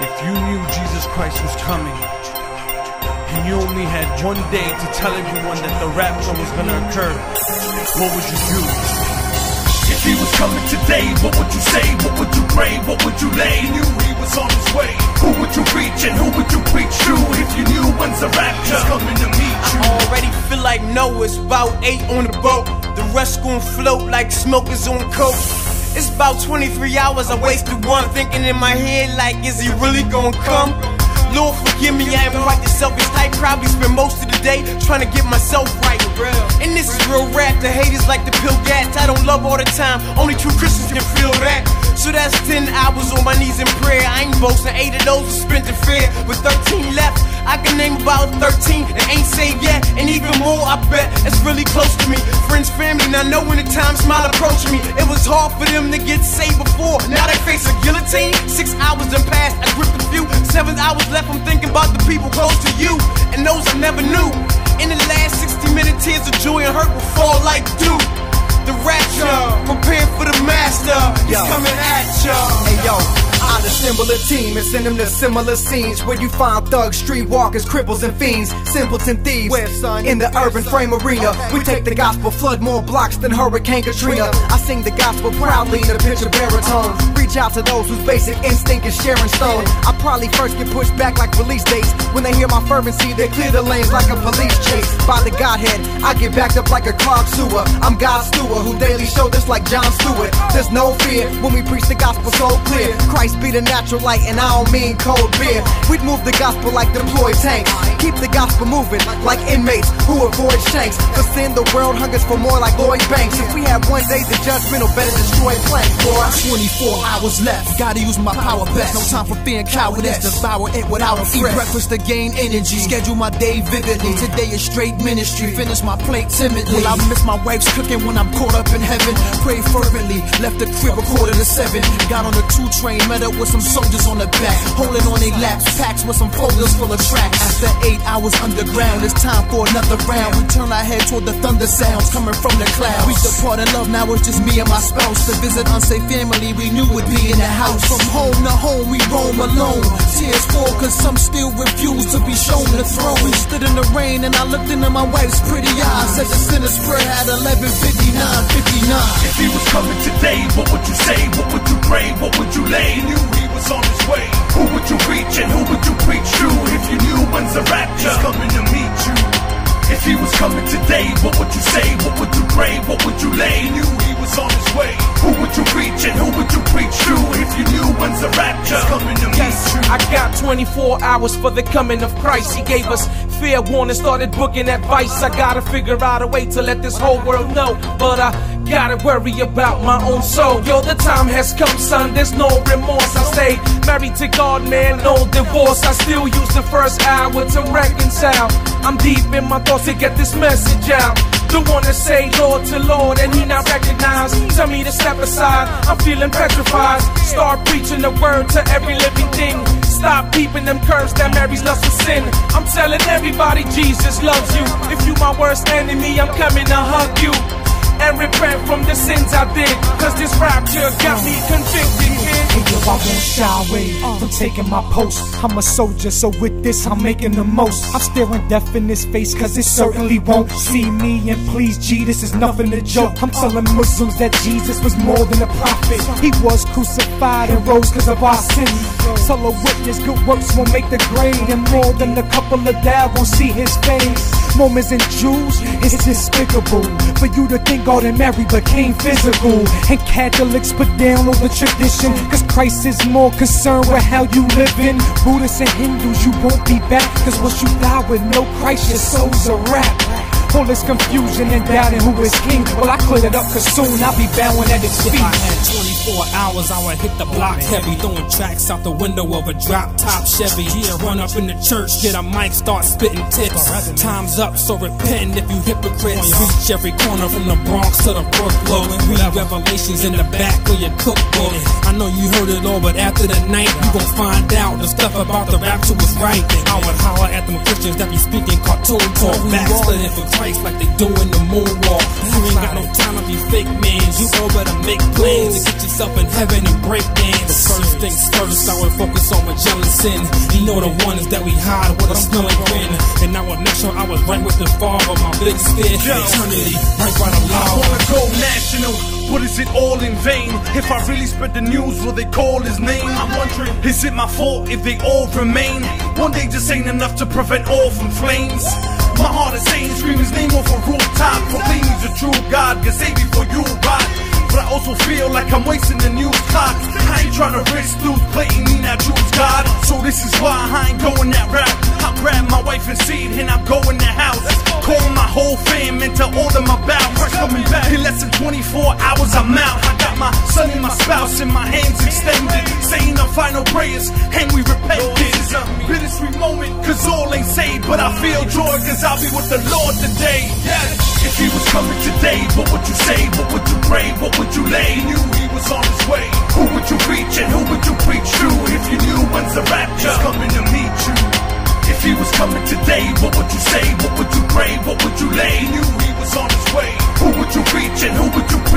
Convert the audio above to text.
If you knew Jesus Christ was coming, and you only had one day to tell everyone that the rapture was gonna occur, what would you do? If he was coming today, what would you say? What would you pray? What would you lay? You knew he was on his way. Who would you reach and who would you preach to? If you knew when's the rapture coming to meet you? I already feel like Noah's about 8 on the boat. The rest gon' float like smokers on coke. It's about 23 hours, I wasted one, thinking in my head like, is he really gonna come? Lord forgive me, I am quite the selfish type. Probably spend most of the day trying to get myself right. And this is real rap, the haters like to pill gats. I don't love all the time, only true Christians can feel that. So that's 10 hours on my knees in prayer. I ain't boasting, 8 of those are spent in fear. With 13 left, I can name about 13 and ain't saved yet. And even more, I bet, it's really close to me. Friends, family, now know when the time smile approach me. It was hard for them to get saved before. Now they face a guillotine. 6 hours done passed, I gripped a few. 7 hours left, I'm thinking about the people close to you and those I never knew. In the last 60-minute tears of joy and hurt will fall like dew. The rapture, prepare for the master. He's coming at ya. Hey yo, I assemble a team and send them to similar scenes where you find thugs, streetwalkers, cripples and fiends, simpleton thieves. In the urban frame arena, we take the gospel, flood more blocks than Hurricane Katrina. I sing the gospel proudly in a pitch of baritone. Reach out to those whose basic instinct is sharing stone. I probably first get pushed back like release dates. When they hear my fervency, they clear the lanes like a police chase. By the Godhead, I get backed up like a clogged sewer. I'm God's steward who daily show this like John Stewart. There's no fear when we preach the gospel so clear. Christ be the natural light and I don't mean cold beer. We'd move the gospel like deployed tanks. Keep the gospel moving like inmates who avoid shanks. For sin the world hungers for more like Lloyd Banks. If we have one day the judgment will better destroy planks, boy. 24 hours left, gotta use my power best. No time for fear and cowardice, devour it without a threat. Eat breakfast to gain energy, schedule my day vividly. Today is straight ministry, finish my plate timidly. Will I miss my wife's cooking when I'm caught up in heaven? Pray fervently, left the crib a 6:45. Got on the 2 train, met up with some soldiers on the back, holding on their laps, packs with some folders full of tracks. After 8 hours underground, it's time for another round. We turn our head toward the thunder sounds coming from the clouds. We depart in love, now it's just me and my spouse. To visit unsafe family we knew would be in the house. From home to home we roam alone. Tears fall cause some still refuse to be shown the throne. We stood in the rain and I looked into my wife's pretty eyes. Said the sinner's prayer at 11:59. If he was coming today, what would you say? What would you pray? What would you lay? You knew he was on his way. Who would you reach and who would you preach to? If you knew when's the rapture coming to meet you? If he was coming today, what would you say? What would you pray? What would you lay? You knew he was on his way. Who would you reach and who would you preach to? If you knew when's the rapture coming to meet you? I got 24 hours for the coming of Christ. He gave us fair warning, started booking advice. I gotta figure out a way to let this whole world know, but I gotta worry about my own soul. Yo, the time has come, son, there's no remorse. I stay married to God, man, no divorce. I still use the first hour to reconcile. I'm deep in my thoughts to get this message out. Don't wanna say Lord to Lord and he not recognize. Tell me to step aside, I'm feeling petrified. Start preaching the word to every living thing. Stop peeping them curves that Mary's lust for sin. I'm telling everybody Jesus loves you. If you my worst enemy, I'm coming to hug you and repent from the sins I did, cause this rapture got me convicted, kid. Hey yo, I won't shy away from taking my post. I'm a soldier, so with this I'm making the most. I'm staring death in his face cause it certainly won't see me. And please G, this is nothing to joke. I'm telling Muslims that Jesus was more than a prophet. He was crucified and rose cause of our sins. Tell a witness good works won't make the grade, and more than a couple of dab won't see his face. Mormons and Jews, it's despicable for you to think God and Mary became physical. And Catholics put down all the tradition, cause Christ is more concerned with how you living. Buddhists and Hindus, you won't be back, cause once you die with no Christ, your soul's a wrap. All this confusion and doubting who is king, well I cleared it up cause soon I'll be bowing at his feet. If I had 24 hours I would hit the block heavy, throwing tracks out the window of a drop top Chevy. Yeah, run up in the church, get a mic, start spitting tips. Time's up, so repent if you hypocrites. Reach every corner from the Bronx to the Brooklyn. Read revelations in the back of your cookbook. I know you heard it all, but after the night you gon' find out the stuff about the rapture was right. I would holler at them Christians that be speaking cartoon talk, backsliding for Christ like they doing the moonwalk. You ain't got no time to be fake mans. You all better make plans to get yourself in heaven and break dance. But first things first, I would focus on Magellan sin. You know the ones that we hide with a smelling grin. And I would make sure I was right with the Father. My biggest fear, eternity, right by the law. I wanna go national, but is it all in vain? If I really spread the news, will they call his name? I'm wondering, is it my fault if they all remain? One day just ain't enough to prevent all from flames. My heart is saying, scream his name off a rooftop, proclaim he's a true God, can save me for you, rot. But I also feel like I'm wasting the news clock. I ain't trying to risk lose playing me, now choose God. So this is why I ain't going that route. I grab my wife and seed and I'm going the house. Call my whole fam and tell all them about Christ coming back. In less than 24 hours I'm out. I got my son and my spouse in my hands extended, saying our final prayers and we repent. This is a bittersweet moment, cause all ain't saved, but I feel joy cause I'll be with the Lord today. Yes. If he was coming today, what would you say? What would you pray? What would you lay? You knew he was on his way. Who would you reach and who would you preach to? If you knew when's the rapture, he's coming to meet you. If he was coming today, what would you say? What would you pray? What would you lay? You knew he was on his way. Who would you reach and who would you preach